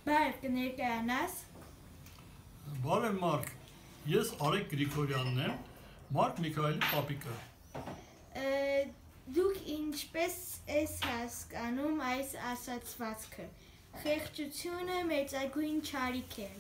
Բարև կներկայանաս։ Բարև Մարկ, ես Արեգ Գրիգորյանն եմ, Մարկ Միքայելի պապիկը։ Դուք ինչպես ես հասկանում այս ասացվածքը։ Խեղճությունը մեծագույն չարիք է։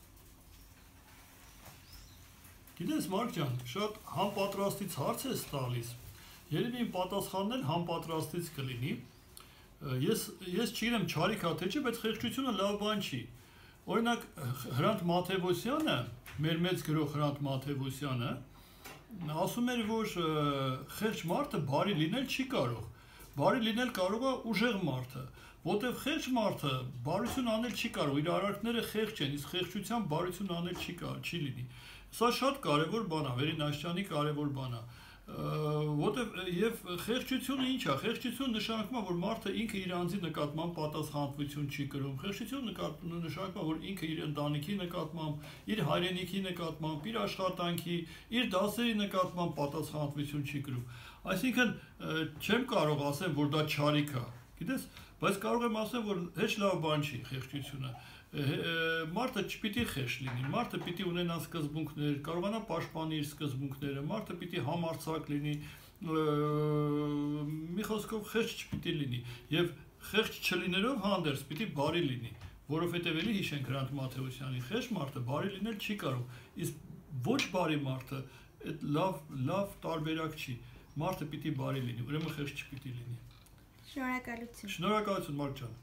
Գիտես Մարկ ջան, շատ համապատրաստից հարց ես տալիս։ Երևի իմ պատասխանն էլ համապատրաստից կլինի։ Ես չգիտեմ չարիք է թե չէ, բայց խեղճությունը լավ բան չի։ Օրինակ Հրանտ Մաթևոսյանը, մեր մեծ գրող Հրանտ Մաթևոսյանը, ասում էր, որ խեղճ մարդը բարի լինել չի կարող։ Բարի լինել կարող է ուժեղ մարդը, որտեղ խեղճ մարդը բարություն անել չի կարող, իր արարքները խեղճ են, իսկ խեղճությամբ բարություն անել չի լինի։ Սա շատ կարևոր բան է, Վերինաշյանի կարևոր բան է, որտեղ եւ խեղճությունը ինչ է, խեղճությունը նշանակում է, որ մարդը ինքը իր անձի նկատմամբ պատասխանատվություն չի կրում, խեղճությունը նշանակում է, որ ինքը իր ընտանիքի նկատմամբ, իր հայրենիքի նկատմամբ, իր աշխատանքի, իր դասերի նկատմամբ պատասխանատվություն չի կրում։ Այսինքն չեմ կարող ասել, որ դա չարիք է, գիտես, բայց կարող եմ ասել, որ հեչ լավ բան չի խեղճությունը։ Մարդը չպիտի խեղճ լինի, մարդը պիտի ունենա սկզբունքներ, կարողանա պաշտպանել իր սկզբունքները, մարդը պիտի համարձակ լինի, մի խոսքով խեղճ չպիտի լինի, եւ խեղճ չլինելով հանդերձ պիտի բարի լինի, որովհետեւ էլի հիշենք Հրանտ Մաթևոսյանի, խեղճ մարդը բարի լինել չի կարող, իսկ ոչ բարի մարդը այդ լավ տարբերակ չի, մարդը պիտի բարի լինի, ուրեմն խեղճ չպիտի լինի։ Շնորհակալություն։ Շնորհակալություն Մարկ ջան։